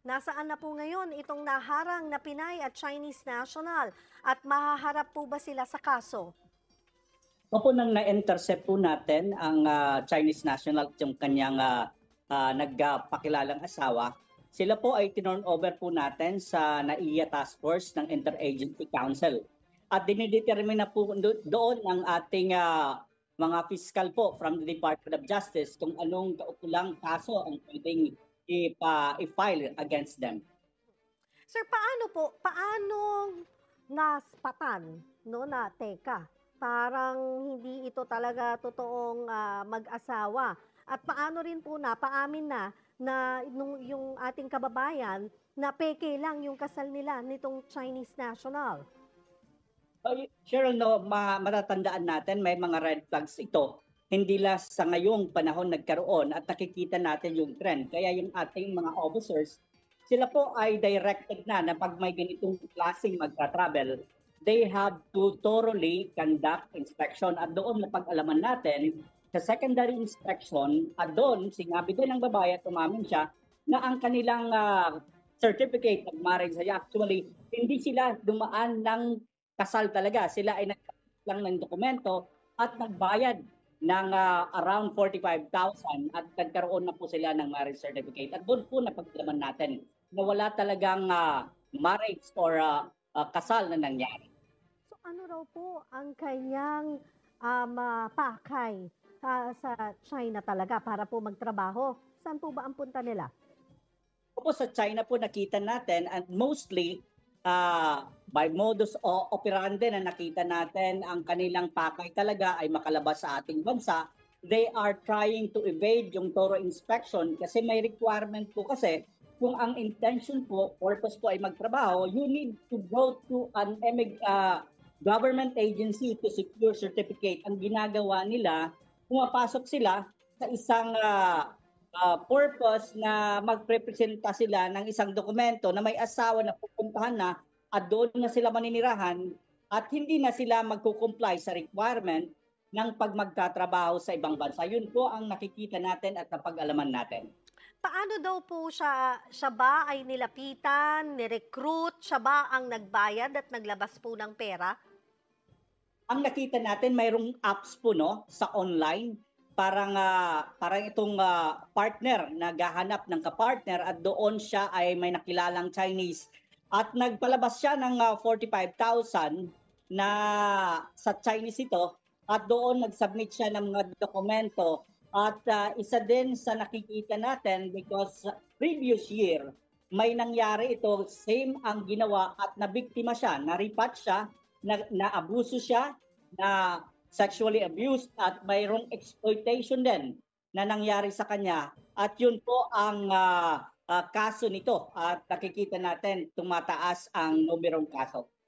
Nasaan na po ngayon itong naharang na Pinay at Chinese national at mahaharap po ba sila sa kaso? Opo, nang na-intercept po natin ang Chinese national at yung kanyang nagpakilalang asawa, sila po ay tinorn over po natin sa NAIA Task Force ng Interagency Council. At dinidetermine na po doon ng ating mga fiscal po from the Department of Justice kung anong kaukulang kaso ang pwedeng i-file against them. Sir, paano naspatan, no, na teka, parang hindi ito talaga totoong mag-asawa? At paano rin po paamin na yung ating kababayan na peke lang yung kasal nila nitong Chinese national? Cheryl, no, matatandaan natin may mga red flags ito. Hindi lang sa ngayong panahon nagkaroon at nakikita natin yung trend. Kaya yung ating mga officers, sila po ay directed na pag may ganitong klaseng magta-travel, they have to thoroughly conduct inspection. At doon napag-alaman natin, sa secondary inspection, at doon, sinabi din ng babae at umamin siya, na ang kanilang certificate of marriage ay actually, hindi sila dumaan ng kasal talaga. Sila ay nagkaroon lang ng dokumento at nagbayad ng around 45,000 at nagkaroon na po sila ng marriage certificate. At doon po napag-alaman natin na wala talagang marriage or kasal na nangyari. So ano raw po ang kanyang pakay sa China talaga para po magtrabaho? Saan po ba ang punta nila? Opo, sa China po nakita natin and mostly by modus operandi na nakita natin ang kanilang pakay talaga ay makalabas sa ating bansa. They are trying to evade yung thorough inspection kasi may requirement po kasi kung ang intention po, purpose po ay magtrabaho, you need to go to an government agency to secure certificate. Ang ginagawa nila, pumapasok sila sa isang purpose na magprepresenta sila ng isang dokumento na may asawa na pupuntahan na at doon na sila maninirahan at hindi na sila magkukomply sa requirement ng magtatrabaho sa ibang bansa. Yun po ang nakikita natin at napag-alaman natin. Paano daw po siya ba ay nilapitan, ni-recruit, siya ba ang nagbayad at naglabas po ng pera? Ang nakita natin mayroong apps po sa online. Parang itong partner naghahanap ng kapartner at doon siya ay may nakilalang Chinese at nagpalabas siya ng 45,000 na sa Chinese ito at doon nag-submit siya ng mga dokumento at isa din sa nakikita natin because previous year may nangyari ito, same ang ginawa at nabiktima siya, naripat siya, na-abuso siya, na sexually abused at mayroong exploitation din na nangyari sa kanya. At yun po ang kaso nito at nakikita natin tumataas ang numerong kaso.